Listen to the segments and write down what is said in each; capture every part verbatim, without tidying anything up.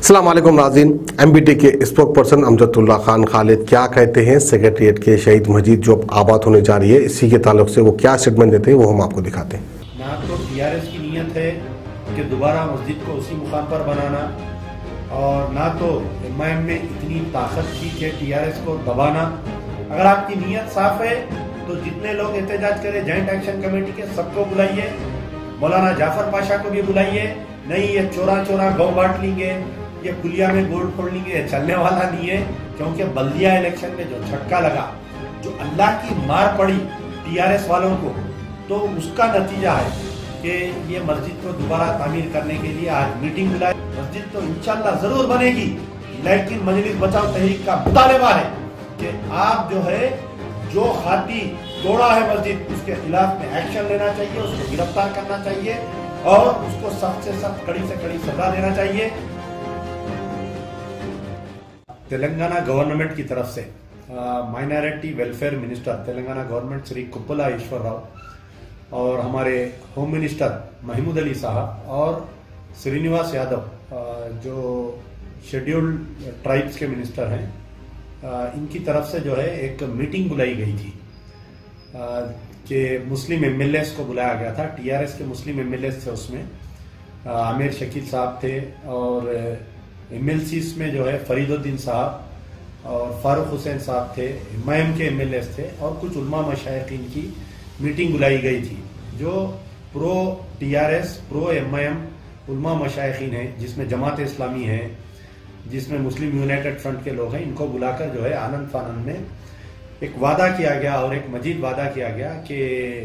अस्सलाम वालेकुम नाज़रीन, एमबीटी के स्पोक पर्सन अमजदुल्लाह खान खालिद क्या कहते हैं सेक्रेटरिएट के शहीद मस्जिद जो आबाद होने जा रही है, इसी के ताल्लुक से वो क्या स्टेटमेंट देते हैं वो हम आपको दिखाते हैं। ना तो टीआरएस की नीयत है कि दोबारा मस्जिद को उसी मुकाम पर बनाना, और ना तो एमआईएम में इतनी ताकत थी कि टीआरएस को दबाना। अगर आपकी नीयत साफ है तो जितने लोग एहतजाज करें जॉइंट एक्शन कमेटी के सबको बुलाइए, मौलाना जाफर पाशा को भी बुलाइए। नहीं ये चोरा चोरा गाँव बांट लेंगे, ये पुलिया में गोल्ड फोड़ लेंगे, चलने वाला नहीं है। क्योंकि बल्दिया इलेक्शन में जो झटका लगा, जो अल्लाह की मार पड़ी टीआरएस वालों को, तो उसका नतीजा है कि ये मस्जिद को दोबारा तामीर करने के लिए आज मीटिंग बुलाई। मस्जिद तो इंशाल्लाह जरूर बनेगी, लेकिन मजलिस बचाओ तहरीक का मुतालबा है कि आप जो है जो खाती तोड़ा है मस्जिद, उसके खिलाफ में एक्शन लेना चाहिए, उसको गिरफ्तार करना चाहिए और उसको सख्त से सख्त कड़ी से कड़ी सजा देना चाहिए। तेलंगाना गवर्नमेंट की तरफ से minority welfare minister Telangana government Shri Kuppala Eshwar Rao और हमारे होम मिनिस्टर महमूद अली साहब और श्रीनिवास यादव जो शेड्यूल्ड ट्राइब्स के मिनिस्टर हैं, इनकी तरफ से जो है एक मीटिंग बुलाई गई थी कि मुस्लिम एमएलएस को बुलाया गया था। टीआरएस के मुस्लिम एमएलएस थे, उसमें आमिर शकील साहब थे और एमएलसीज में जो है फरीदुद्दीन साहब और फारूक हुसैन साहब थे, एमआईएम के एमएलएस थे और कुछ उलमा मशाइखीन की मीटिंग बुलाई गई थी जो प्रो टीआरएस प्रो एमआईएम उलमा मशाइखीन है, जिसमें जमात इस्लामी है, जिसमें मुस्लिम यूनाइटेड फ्रंट के लोग हैं। इनको बुलाकर जो है आनंद फानंद में एक वादा किया गया और एक मजीद वादा किया गया कि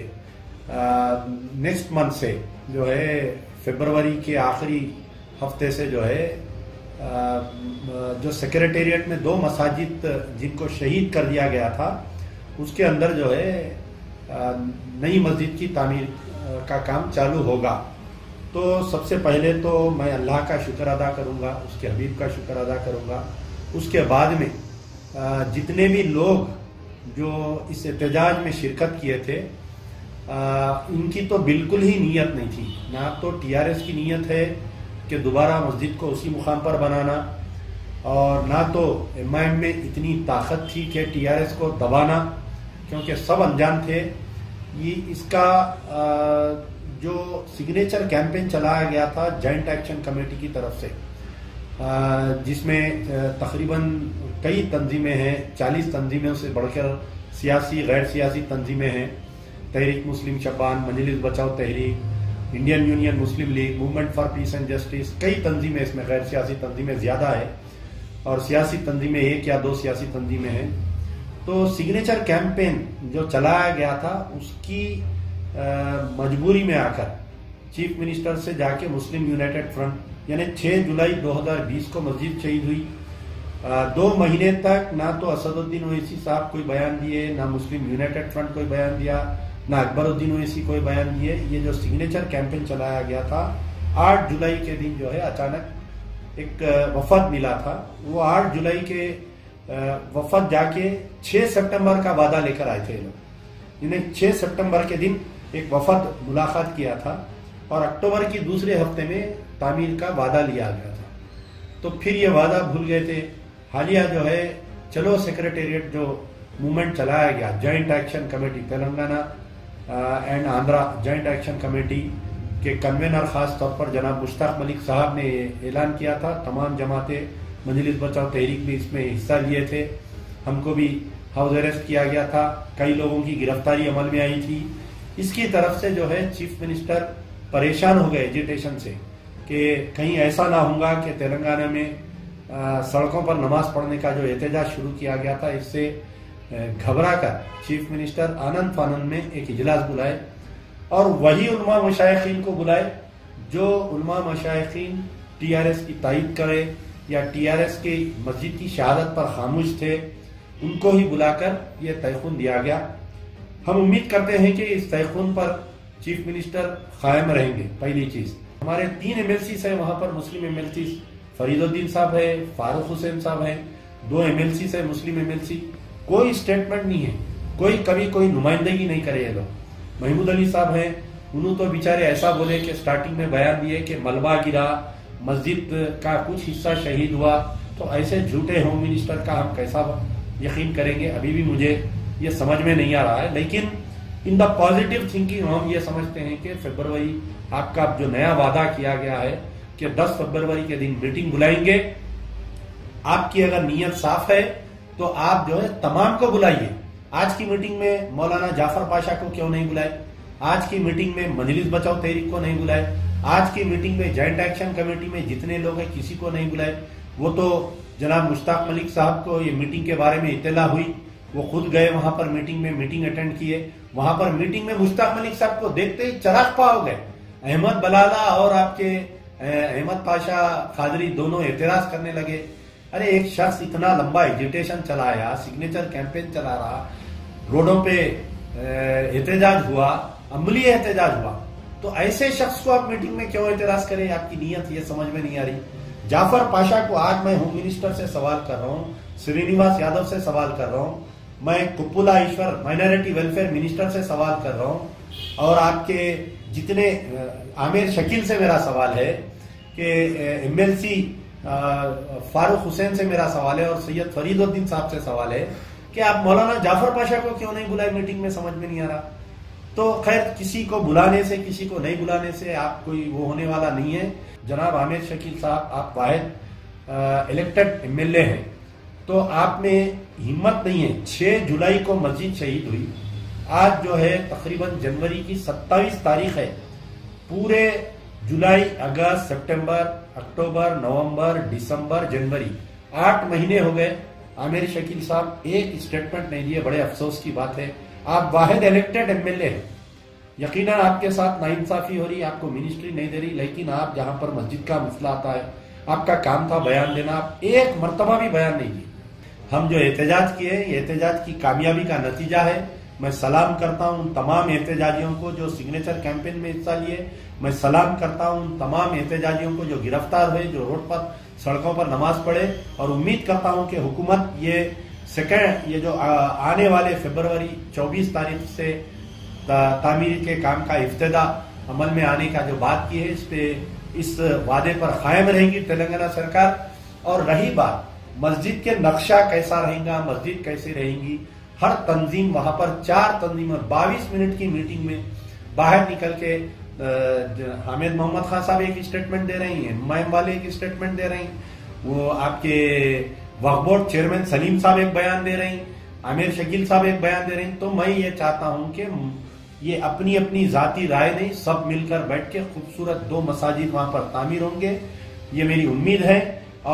नेक्स्ट मंथ से जो है फरवरी के आखिरी हफ्ते से जो है आ, जो सेक्रेटेरिएट में दो मसाजिद जिनको शहीद कर दिया गया था, उसके अंदर जो है नई मस्जिद की तामीर का काम चालू होगा। तो सबसे पहले तो मैं अल्लाह का शुक्र अदा करूंगा, उसके हबीब का शुक्र अदा करूंगा। उसके बाद में जितने भी लोग जो इस एहतजाज में शिरकत किए थे, इनकी तो बिल्कुल ही नीयत नहीं थी। ना तो टीआरएस की नीयत है कि दोबारा मस्जिद को उसी मुकाम पर बनाना, और ना तो एमआईएम में इतनी ताकत थी कि टीआरएस को दबाना, क्योंकि सब अनजान थे। ये इसका जो सिग्नेचर कैंपेन चलाया गया था जॉइंट एक्शन कमेटी की तरफ से, जिसमें तकरीबन कई तंजीमें हैं, चालीस तंजीमें से बढ़कर सियासी गैर सियासी तंजीमें हैं। तहरीक मुस्लिम शबान, Majlis Bachao Tahreek, Indian Union Muslim League, movement for peace and justice, कई तंजीमें, इसमें गैर सियासी तंजीमें ज्यादा है और सियासी तंजीमें एक या दो सियासी तंजीमें हैं। तो सिग्नेचर कैंपेन जो चलाया गया था, उसकी आ, मजबूरी में आकर चीफ मिनिस्टर से जाके मुस्लिम यूनाइटेड फ्रंट, यानी छह जुलाई दो हज़ार बीस को मस्जिद शहीद हुई। आ, दो महीने तक ना तो असदुद्दीन ओवैसी साहब कोई बयान दिए, ना मुस्लिम यूनाइटेड फ्रंट कोई बयान दिया, ना अकबरुद्दीन ओवैसी कोई बयान दिए। ये जो सिग्नेचर कैंपेन चलाया गया था, आठ जुलाई के दिन जो है अचानक एक वफद मिला था। वो आठ जुलाई के वफद जाके छह सितंबर का वादा लेकर आए थे लोग। इन्हें छह सितंबर के दिन एक वफद मुलाकात किया था और अक्टूबर की दूसरे हफ्ते में तामीर का वादा लिया गया था। तो फिर ये वादा भूल गए थे। हालिया जो है चलो सेक्रेटेरिएट जो मूवमेंट चलाया गया, joint action committee Telangana and Andhra joint action committee के कन्वेनर खास तौर पर जनाब मुश्ताक मलिक साहब ने ऐलान किया था। तमाम जमातें, मजलिस बचाओ तहरीक भी इसमें हिस्सा लिए थे। हमको भी हाउस अरेस्ट किया गया था, कई लोगों की गिरफ्तारी अमल में आई थी। इसकी तरफ से जो है चीफ मिनिस्टर परेशान हो गए एजिटेशन से कि कहीं ऐसा ना होगा कि तेलंगाना में आ, सड़कों पर नमाज पढ़ने का जो एहतजाज शुरू किया गया था, इससे घबरा कर चीफ मिनिस्टर आनंद फानंद में एक इजलास बुलाए और वही उलमा मशाइखीन को बुलाए जो उलमा मशाइखीन टीआरएस की तायद करे या टीआरएस के मस्जिद की शहादत पर खामोश थे, उनको ही बुलाकर यह तयखुन दिया गया। हम उम्मीद करते हैं कि इस तयखुन पर चीफ मिनिस्टर कायम रहेंगे। पहली चीज, हमारे तीन एमएलसी है वहां पर, मुस्लिम एमएलसी फरीदुद्दीन साहब है, फारूक हुसैन साहब है, दो एमएलसी है मुस्लिम एमएलसी। कोई स्टेटमेंट नहीं है, कोई कभी कोई नुमाइंदगी नहीं करे ये लोग। महमूद अली साहब हैं, उन्होंने तो बेचारे ऐसा बोले कि स्टार्टिंग में बयान दिए कि मलबा गिरा, मस्जिद का कुछ हिस्सा शहीद हुआ, तो ऐसे झूठे होम मिनिस्टर का हम कैसा यकीन करेंगे, अभी भी मुझे ये समझ में नहीं आ रहा है। लेकिन इन द पॉजिटिव थिंकिंग हम ये समझते हैं कि फरवरी आपका जो नया वादा किया गया है कि दस फरवरी के दिन मीटिंग बुलाएंगे, आपकी अगर नीयत साफ है तो आप जो है तमाम को बुलाइए। आज की मीटिंग में मौलाना जाफर पाशा को क्यों नहीं बुलाए, आज की मीटिंग में मजलिस बचाओ तहरीक को नहीं बुलाए, आज की मीटिंग में जॉइंट एक्शन कमेटी में जितने लोग हैं किसी को नहीं बुलाए। वो तो जनाब मुश्ताक मलिक साहब को ये मीटिंग के बारे में इत्तला हुई, वो खुद गए वहां पर मीटिंग में, मीटिंग अटेंड किए। वहां पर मीटिंग में मुश्ताक मलिक साहब को देखते ही चराग पा हो गए। अहमद बलाला और आपके अहमद पाशा कादरी दोनों एतराज करने लगे। अरे एक शख्स इतना लंबा एजिटेशन चलाया, सिग्नेचर कैंपेन चला रहा, रोडों पे एहतजाज हुआ, अमली एहतजाज हुआ, तो ऐसे शख्स को आप मीटिंग में क्यों एतराज करें? आपकी नीयत ये समझ में नहीं आ रही। जाफर पाशा को आज मैं होम मिनिस्टर से सवाल कर रहा हूँ, श्रीनिवास यादव से सवाल कर रहा हूँ, मैं Kuppula Eshwar minority welfare minister से सवाल कर रहा हूँ, और आपके जितने आमिर शकील से मेरा सवाल है कि एमएलसी फारूक हुसैन से मेरा सवाल है, और सैयद फरीदुद्दीन साहब से सवाल है कि आप मौलाना जाफर पाशा को क्यों नहीं बुलाए मीटिंग में, समझ में नहीं आ रहा। तो खैर, किसी को बुलाने से किसी को नहीं बुलाने से आप कोई वो होने वाला नहीं है। जनाब आमिर शकील साहब, आप वाहिद इलेक्टेड एमएलए हैं, तो आप में हिम्मत नहीं है। छह जुलाई को मस्जिद शहीद हुई, आज जो है तकरीबन जनवरी की सत्ताईस तारीख है। पूरे जुलाई, अगस्त, सितंबर, अक्टूबर, नवंबर, दिसंबर, जनवरी, आठ महीने हो गए। आमिर शकील साहब एक स्टेटमेंट नहीं दिए, बड़े अफसोस की बात है। आप वाहिद इलेक्टेड एमएलए हैं, यकीनन आपके साथ नाइंसाफी हो रही, आपको मिनिस्ट्री नहीं दे रही, लेकिन आप जहां पर मस्जिद का मसला आता है, आपका काम था बयान देना, आप एक मर्तबा भी बयान नहीं दिए। हम जो एहतजाज किए, ये एहतजाज की कामयाबी का नतीजा है। मैं सलाम करता हूं उन तमाम एहतजाजियों को जो सिग्नेचर कैंपेन में हिस्सा लिए, मैं सलाम करता हूं उन तमाम एहतजाजियों को जो गिरफ्तार हुए, जो रोड पर सड़कों पर नमाज पढ़े, और उम्मीद करता हूं कि हुकूमत ये सेकेंड ये जो आने वाले फरवरी चौबीस तारीख से तामीर के काम का इफ्तिदा अमल में आने का जो बात की है, इस पे इस वादे पर कायम रहेगी तेलंगाना सरकार। और रही बात मस्जिद के नक्शा कैसा रहेगा, मस्जिद कैसे रहेंगी, हर तंजीम वहां पर चार तंजीम बाईस मिनट की मीटिंग में बाहर निकल के हामिद मोहम्मद खान साहब एक स्टेटमेंट दे रही हैं, मैम वाले एक स्टेटमेंट दे रही हैं, वो आपके वक्फ बोर्ड चेयरमैन सलीम साहब एक बयान दे रहे हैं, आमिर शकील साहब एक बयान दे रहे हैं। तो मैं ये चाहता हूं कि ये अपनी अपनी जाती राय नहीं, सब मिलकर बैठ के खूबसूरत दो मसाजिद वहां पर तामीर होंगे, ये मेरी उम्मीद है।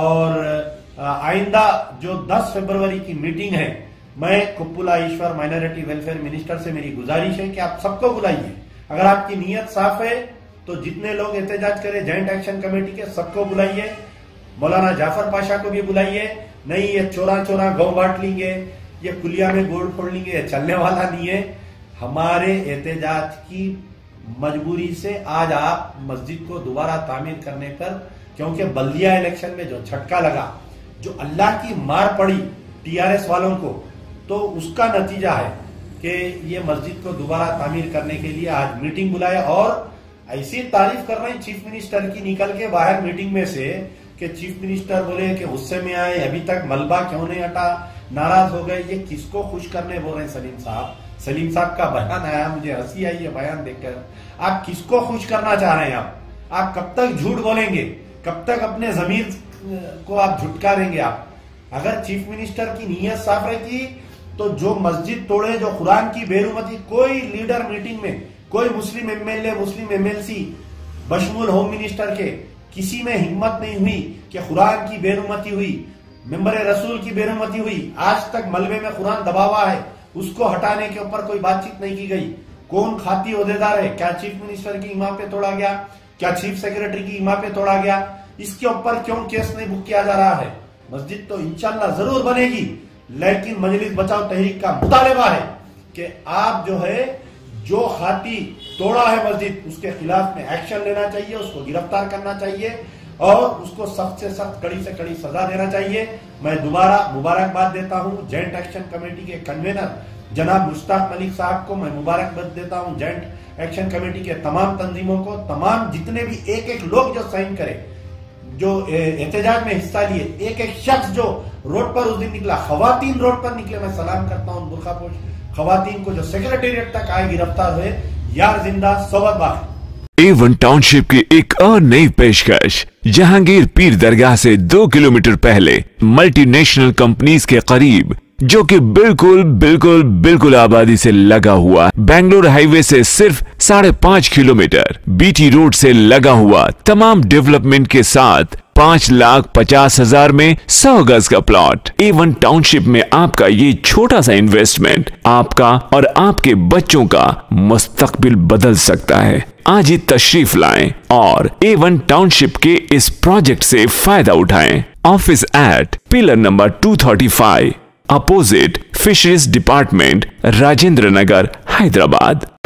और आइंदा जो दस फरवरी की मीटिंग है, मैं Kuppula Eshwar minority welfare minister से मेरी गुजारिश है कि आप सबको बुलाइए। अगर आपकी नीयत साफ है तो जितने लोग एहतजाज करें जॉइंट एक्शन कमेटी के, सबको बुलाइए, मौलाना जाफर पाशा को भी बुलाइए। नहीं ये चोरा चोरा गौ बांट लेंगे, ये कुलिया में गोल्ड फोड़ लेंगे, ये चलने वाला नहीं है। हमारे एहतजाज की मजबूरी से आज आप मस्जिद को दोबारा तामीर करने पर, क्योंकि बल्दिया इलेक्शन में जो झटका लगा, जो अल्लाह की मार पड़ी टीआरएस वालों को, तो उसका नतीजा है कि ये मस्जिद को दोबारा तामीर करने के लिए आज मीटिंग बुलाए। और ऐसी तारीफ कर रहे हैं चीफ मिनिस्टर की निकल के बाहर मीटिंग में से कि चीफ मिनिस्टर बोले कि गुस्से में आए, अभी तक मलबा क्यों नहीं हटा, नाराज हो गए। ये किसको खुश करने बोल रहे हैं सलीम साहब? सलीम साहब का बयान आया, मुझे हंसी आई है बयान देखकर। आप किसको खुश करना चाह रहे हैं? आप आप कब तक झूठ बोलेंगे? कब तक अपने जमीर को आप झुटकारेंगे? आप अगर चीफ मिनिस्टर की नीयत साफ रहती तो जो मस्जिद तोड़े, जो कुरान की बेरुमती, कोई लीडर मीटिंग में, कोई मुस्लिम एमएलए, मुस्लिम एमएलसी बशमूल होम मिनिस्टर के, किसी में हिम्मत नहीं हुई कि कुरान की बेरुमती हुई, मेंबर रसूल की बेरुमती हुई। आज तक मलबे में कुरान दबा हुआ है, उसको हटाने के ऊपर कोई बातचीत नहीं की गई। कौन खाती ओहदेदार है? क्या चीफ मिनिस्टर की इमाम पे तोड़ा गया? क्या चीफ सेक्रेटरी की इमाम पे तोड़ा गया? इसके ऊपर क्यों केस नहीं बुक किया जा रहा है? मस्जिद तो इंशाल्लाह जरूर बनेगी, लेकिन मजलिस बचाओ तहरीक का मुतालबा है कि आप जो है, जो खाती तोड़ा है मस्जिद, उसके खिलाफ में एक्शन लेना चाहिए, उसको गिरफ्तार करना चाहिए और उसको सख्त से सख्त, कड़ी से कड़ी सजा देना चाहिए। मैं दोबारा मुबारकबाद देता हूं जॉइंट एक्शन कमेटी के कन्वीनर जनाब मुश्ताक मलिक साहब को, मैं मुबारकबाद देता हूं जॉइंट एक्शन कमेटी के तमाम तंजीमों को, तमाम जितने भी एक एक लोग जो साइन करे, जो एहतजाज में हिस्सा लिए, एक एक शख्स जो रोड पर उस दिन निकला, खवातीन रोड पर निकले, मैं सलाम करता हूं बुर्खापोश खवातीन को जो सेक्रेटेरिएट तक आए गिरफ्तार हुए, यार जिंदा सोबत बाकी। ए वन टाउनशिप की एक और नई पेशकश, जहांगीर पीर दरगाह से दो किलोमीटर पहले मल्टीनेशनल कंपनीज के करीब, जो कि बिल्कुल बिल्कुल बिल्कुल आबादी से लगा हुआ, बेंगलोर हाईवे से सिर्फ साढ़े पांच किलोमीटर, बीटी रोड से लगा हुआ, तमाम डेवलपमेंट के साथ पांच लाख पचास हजार में सौ गज का प्लॉट। ए वन टाउनशिप में आपका ये छोटा सा इन्वेस्टमेंट आपका और आपके बच्चों का मुस्तकबिल बदल सकता है। आज ही तशरीफ लाएं और ए वन टाउनशिप के इस प्रोजेक्ट से फायदा उठाएं। Office at pillar number two thirty five, opposite fisheries department, Rajendra Nagar, Hyderabad.